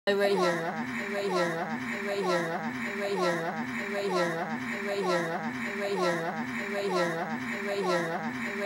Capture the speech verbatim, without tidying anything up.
right here, right here, right here, right here, right here, right here, right here, right here, right here, right here,